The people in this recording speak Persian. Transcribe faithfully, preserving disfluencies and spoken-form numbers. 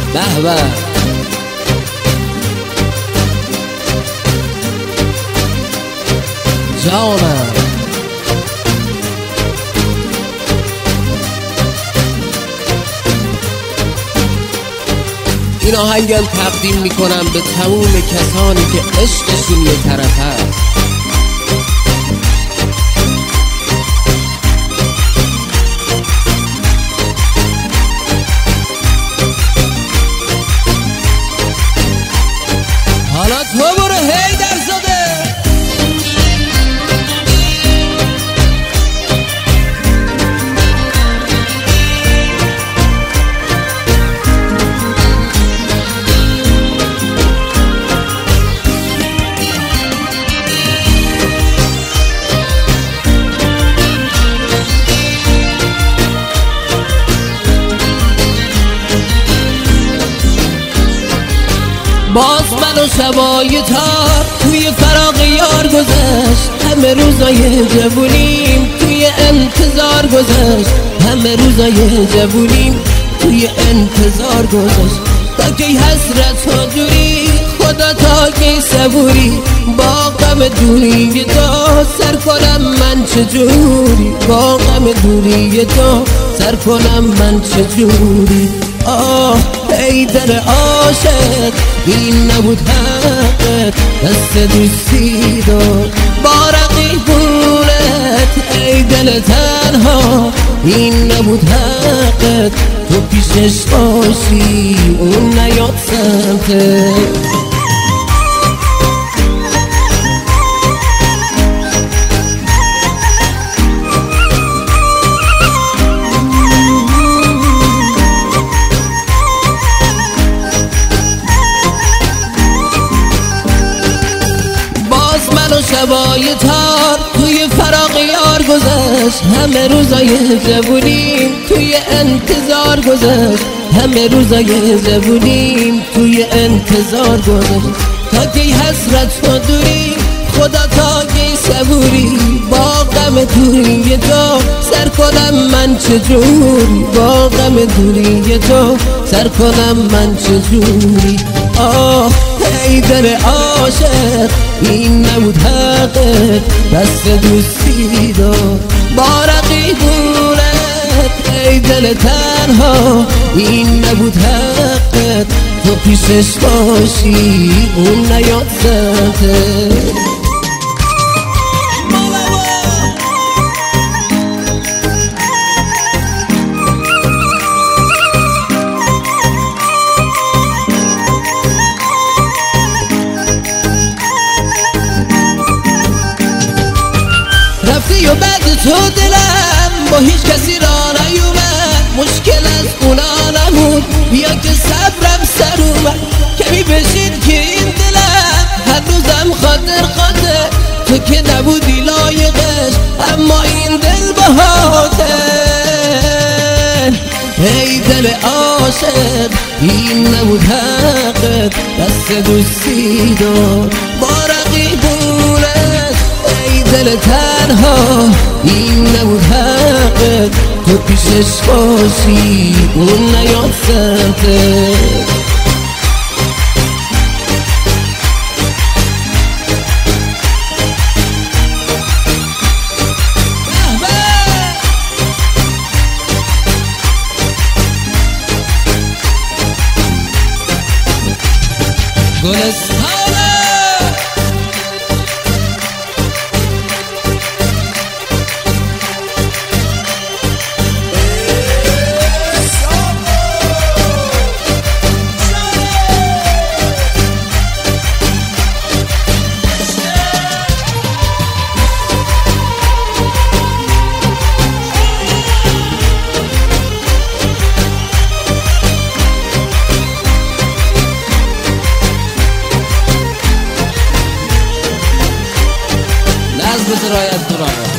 به به جانم. این آهنگم تقدیم میکنم به تموم کسانی که عشقشون یه طرف هست. حالا تو برو حیدرزاده. باز من و شبای تار توی فراق یار گذشت. همه روزای جوونیم توی انتظار گذشت. همه روزای جوونیم توی انتظار گذشت. تا کی حسرت ها جوری خدا تا کی صبوری با غم دوری تو سر کنم من چجوری. با غم دوری تو سر کنم من چجوری. آه ای دل عاشق این نبود حقت دست دوستی داد با رقیبونت. ای دل تنها این نبود حقت تو پیشش باشی اون نیاد سمتت. شبای تار توی فراق یار گذشت. همه روزای جوونیم توی انتظار گذشت. همه روزای جوونیم توی انتظار گذشت. تا کی حسرت و دوری خدا تا کی صبوری با غم دوری تو سر کنم من چجوری. با غم دوری تو سر کنم من چجوری. آه ای دل عاشق این نبود حقت دست دوستی داد با رقیبونت. ای دل تنها این نبود حقت تو پیشش باشی اون نیاد سمتت. و بعد تو دلم با هیچ کسی را نیومد. مشکل از اونا نبود بیا که صبرم سر اومد. کمی بشید که این دلم هر روزم خاطر خاطر تو که نبودی لایقش اما این دل بهاته. ای دل عاشق این نبود حقت دست دوستی داد با رقیبونت. ای دل تنها این نبود حقت تو پیشش باشی اون نیاد سمتت. گلستانه رایت کنم.